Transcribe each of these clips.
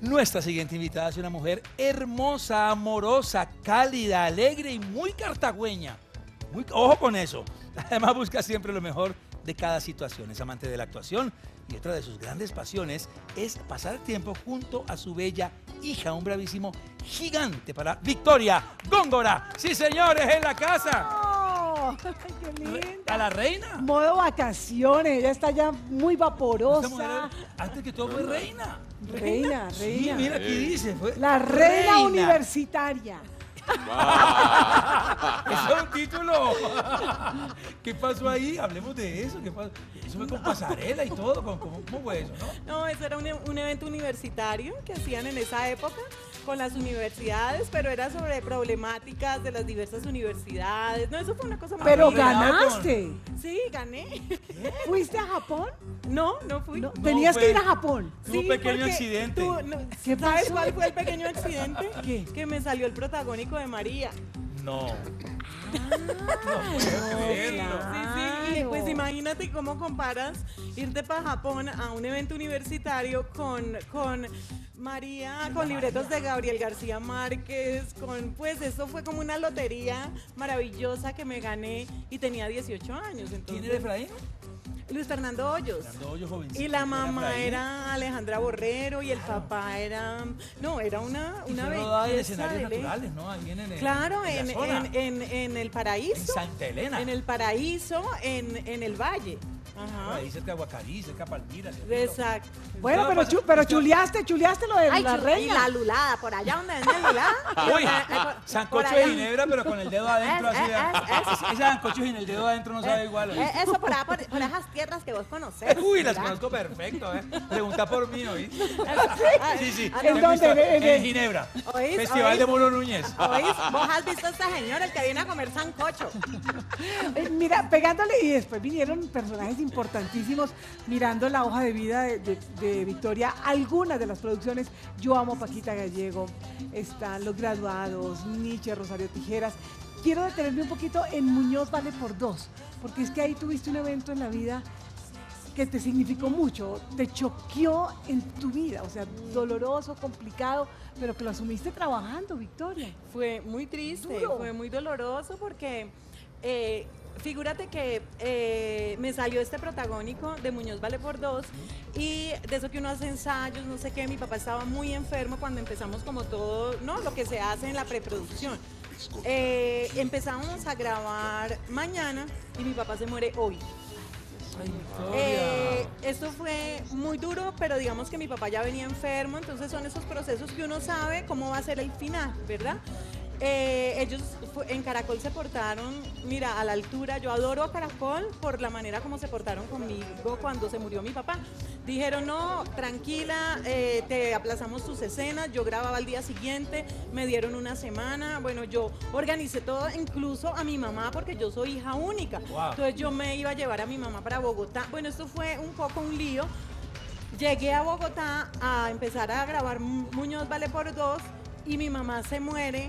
Nuestra siguiente invitada es una mujer hermosa, amorosa, cálida, alegre y muy cartagüeña. Ojo con eso. Además busca siempre lo mejor de cada situación. Es amante de la actuación y otra de sus grandes pasiones es pasar tiempo junto a su bella hija, un bravísimo gigante para Victoria Góngora. Sí, señores, en la casa. ¡Oh! ¡Qué linda! ¿A la reina? Modo vacaciones, ella está ya muy Esta vaporosa. mujer, antes que todo, fue reina. Reina, Sí, reina. mira, aquí dice. Fue La reina universitaria. Eso es un título. ¿Qué pasó ahí? Hablemos de eso. ¿Qué pasó? Eso fue con pasarela y todo. ¿Cómo fue eso, no? No, eso era un evento universitario que hacían en esa época con las universidades, pero era sobre problemáticas de las diversas universidades. No, eso fue una cosa muy Pero linda. ganaste. Sí, gané. ¿Fuiste a Japón? No fui. No, tenías fue- que ir a Japón. Tuvo un pequeño porque accidente. ¿Qué ¿Sabes pasó? cuál fue el pequeño accidente? ¿Qué? Que me salió el protagónico de María. No. Sí, y pues imagínate cómo comparas irte para Japón a un evento universitario con María, con libretos de Gabriel García Márquez, pues eso fue como una lotería maravillosa que me gané y tenía 18 años. ¿Quién Entonces, era Efraín? Luis Fernando Hoyos. Fernando Hoyos, jovencito. Y la ¿Era mamá Efraín? era Alejandra Borrero y el papá era... No, era una Y fue rodada en belleza escenarios de ley. naturales, ¿no? Ahí Claro, la en zona. el paraíso. En Santa Elena. En el paraíso, en el valle. Ajá. Ahí cerca de Guacarí, cerca de Palmira. Exacto. Bueno, Estaba pero pasando- chuleaste lo de Ay, la y reina. la lulada, por allá donde venden lulada. Uy, por sancocho allá. de ginebra, pero con el dedo adentro. Así, es. ese sancocho sin el dedo adentro no sabe igual. ¿oíste? Eso por allá, por esas tierras que vos conocés. Uy, las ¿verdad? conozco perfecto, ¿eh? Pregunta por mí, ¿oíste? Sí, sí. Ah, ¿En Tengo dónde? historia- ¿En En Ginebra. ¿Oís? Festival ¿Oís? de Muro Núñez. ¿Oís? ¿Vos has visto a esta señora, el que viene a comer sancocho? Mira, pegándole, y después vinieron personajes importantísimos mirando la hoja de vida de Victoria. Algunas de las producciones, Yo amo a Paquita Gallego, están Los Graduados, Nietzsche, Rosario Tijeras. Quiero detenerme un poquito en Muñoz vale por dos, porque es que ahí tuviste un evento en la vida que te significó mucho, te choqueó en tu vida, o sea, doloroso, complicado, pero que lo asumiste trabajando, Victoria. Fue muy triste, Duro. fue muy doloroso porque figúrate que me salió este protagónico de Muñoz vale por dos y de eso que uno hace ensayos, no sé qué, mi papá estaba muy enfermo cuando empezamos como todo, ¿no? Lo que se hace en la preproducción. Empezamos a grabar mañana y mi papá se muere hoy. Ay, Victoria. Esto fue muy duro, pero digamos que mi papá ya venía enfermo, entonces son esos procesos que uno sabe cómo va a ser el final, ¿verdad? Ellos en Caracol se portaron, mira, a la altura. Yo adoro a Caracol por la manera como se portaron conmigo cuando se murió mi papá. Dijeron, no, tranquila, te aplazamos tus escenas. Yo grababa al día siguiente, me dieron una semana. Bueno, yo organicé todo, incluso a mi mamá, porque yo soy hija única. Wow. Entonces yo me iba a llevar a mi mamá para Bogotá. Bueno, esto fue un poco un lío. Llegué a Bogotá a empezar a grabar Muñoz vale por dos y mi mamá se muere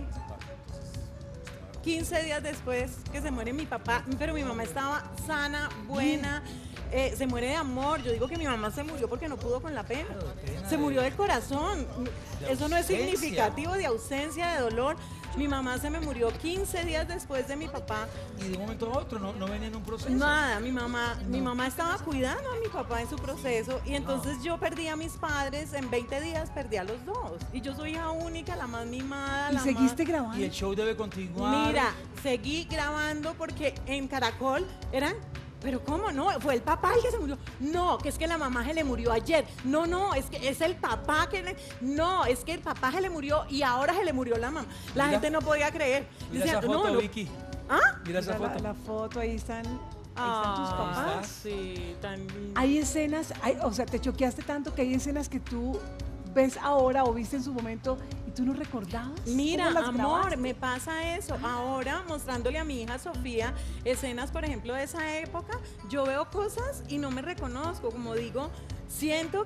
15 días después que se muere mi papá, pero mi mamá estaba sana, buena, se muere de amor. Yo digo que mi mamá se murió porque no pudo con la pena. Se murió del corazón. Eso no es ausencia. significativo de ausencia, de dolor. Mi mamá se me murió 15 días después de mi papá. Y de un momento a otro no venía en un proceso. Nada, mi mamá estaba cuidando a mi papá en su proceso y entonces yo perdí a mis padres, en 20 días perdí a los dos. Y yo soy hija única, la más mimada, ¿Y la seguiste más... grabando? Y el show debe continuar. Mira, seguí grabando porque en Caracol eran... Pero ¿cómo no? Fue el papá el que se murió. No, que es que la mamá se le murió ayer. No, es que es el papá que No, es que el papá se le murió y ahora se le murió la mamá. La Mira, gente no podía creer. Mira Decían, esa foto, no. Vicky. ¿Ah? Mira esa Mira foto. la foto, ahí están tus papás. Sí, tan lindo. Hay escenas, o sea, te choqueaste tanto que hay escenas que tú ves ahora o viste en su momento y tú no recordabas. Mira, ¿Cómo las amor, grabaste? me pasa eso. Ahora, mostrándole a mi hija Sofía escenas, por ejemplo, de esa época, yo veo cosas y no me reconozco. Como digo, siento que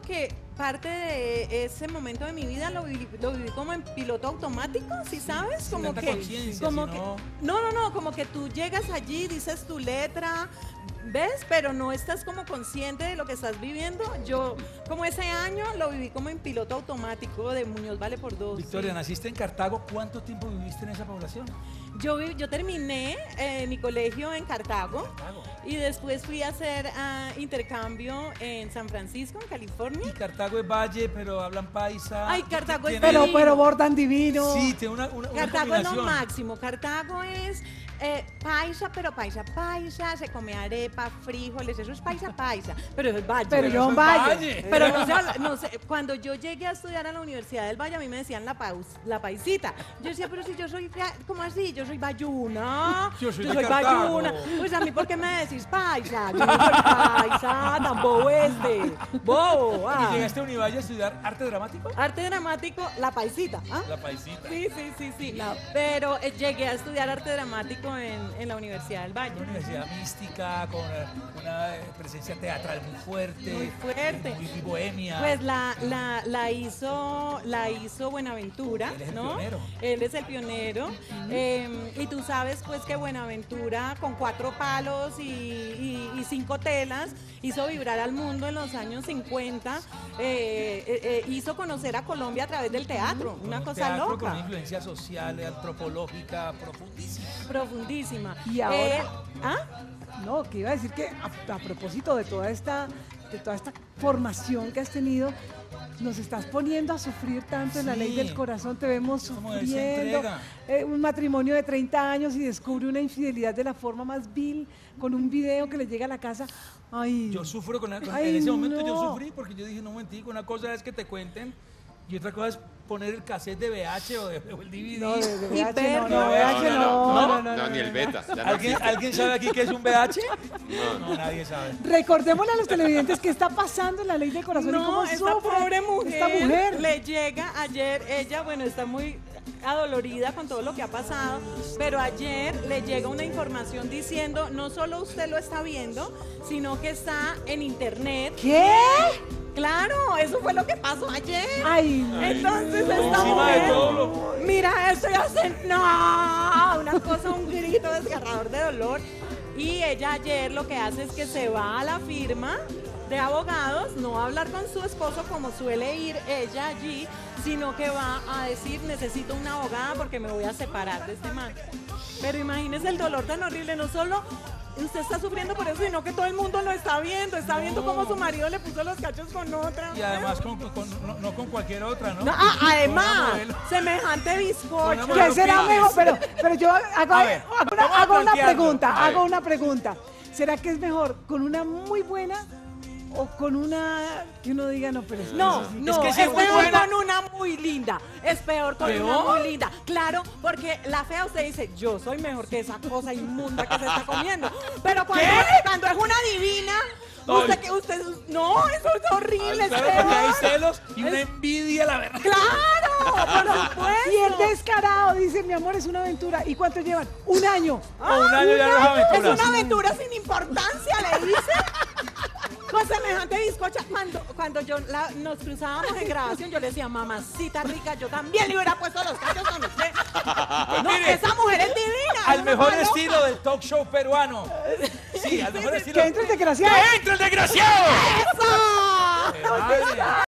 parte de ese momento de mi vida lo viví como en piloto automático, ¿sí sabes? Sin Como tanta que, conciencia, como si que, no- no, como que tú llegas allí, dices tu letra, ¿ves? Pero no estás como consciente de lo que estás viviendo. Yo, como ese año, lo viví como en piloto automático de Muñoz vale por dos. Victoria, sí. naciste en Cartago. ¿Cuánto tiempo viviste en esa población? Yo terminé mi colegio en Cartago. Cartago. Y después fui a hacer intercambio en San Francisco, en Y California. Cartago es valle, pero hablan paisa. Ay, Cartago es Tiene- Pero bordan divino. Sí, tiene una Cartago es lo combinación. máximo. Cartago es paisa, pero paisa, se come arepa, frijoles, eso es paisa. Pero eso es valle. Pero Pero yo eso en es Valle. valle. Pero no sé, no sé, cuando yo llegué a estudiar a la Universidad del Valle, a mí me decían la paisita. Yo decía, pero si yo soy, ¿cómo así? Yo soy bayuna. Yo soy de Cartago. bayuna. Pues a mí, ¿por qué me decís paisa? Yo no soy paisa, tan bobo este. Bobo. ¿Y llegaste a Univalle a estudiar arte dramático? Arte dramático, la paisita. ¿Ah? La paisita. Sí. Pero llegué a estudiar arte dramático en la Universidad del Valle. Una universidad mística, con una presencia teatral muy fuerte. Muy fuerte. Muy bohemia. Pues la hizo Buenaventura, Él es el ¿no? pionero. Él es el pionero. Y tú sabes pues que Buenaventura con 4 palos y 5 telas hizo vibrar al mundo en los años 50. Hizo conocer a Colombia a través del teatro, Con una un cosa teatro Con loca. una influencia social, antropológica, profundísima. Profundísima. Y ahora- ¿Ah? No, que iba a decir que a propósito de toda esta formación que has tenido, nos estás poniendo a sufrir tanto en la ley Sí. del corazón, te vemos Como esa sufriendo. entrega. Un matrimonio de 30 años y descubre una infidelidad de la forma más vil con un video que le llega a la casa. Ay, Yo sufro Ay, en ese momento yo no. sufrí porque yo dije, no momentico, una cosa es que te cuenten y otra cosa es poner el cassette de VH o el DVD. no, de Y VH perro. no, VH No, ni el beta. Ya no existe. ¿Alguien sabe aquí qué es un VH? No. No, nadie sabe. Recordémosle a los televidentes qué está pasando en la ley del corazón y cómo No, esta sufre pobre mujer, esta mujer. le llega ayer, ella, bueno, está muy adolorida con todo lo que ha pasado, pero ayer le llega una información diciendo, no solo usted lo está viendo, sino que está en internet. ¿Qué? Claro, eso fue lo que pasó ayer. Ay, no. Entonces esta Encima de mujer, todo lo- mira esto y hace, no, una cosa, un grito desgarrador de dolor. Y ella ayer lo que hace es que se va a la firma de abogados, no a hablar con su esposo como suele ir ella allí, sino que va a decir, necesito una abogada porque me voy a separar de este man. Pero imagínese el dolor tan horrible, no solo usted está sufriendo por eso, sino que todo el mundo lo está viendo cómo su marido le puso los cachos con otra. Y además no con cualquier otra, ¿no? No, Con una además, modelo. semejante bizcocho. Una ¿Qué será Fitness. mejor? Pero yo hago, A ver, hago vamos a una plantearlo. pregunta, A ver. hago una pregunta. ¿Será que es mejor con una muy buena o con una que uno diga no, pero No, sí, no, que es si es muy peor buena- con una muy linda. Es peor con una ¿Peor? muy linda. Claro, porque la fea usted dice, yo soy mejor que esa cosa inmunda que se está comiendo. Pero cuando es una divina, usted, no, eso es horrible, es Claro, porque hay peor. celos y una envidia, la verdad. Claro, por supuesto. Y el descarado dice, mi amor, es una aventura. ¿Y cuánto llevan? Un año. O un año ya no es aventura. Es una aventura sin importancia, le dice. Con semejante bizcocha. Cuando nos cruzábamos en grabación, yo le decía, mamacita rica, yo también le hubiera puesto los cachos con usted. No, mire, esa mujer es divina. Al es mejor una loca. estilo del talk show peruano. Sí, al mejor estilo. Que entre el desgraciado. ¡Que entre el desgraciado! ¡Eso! Madre.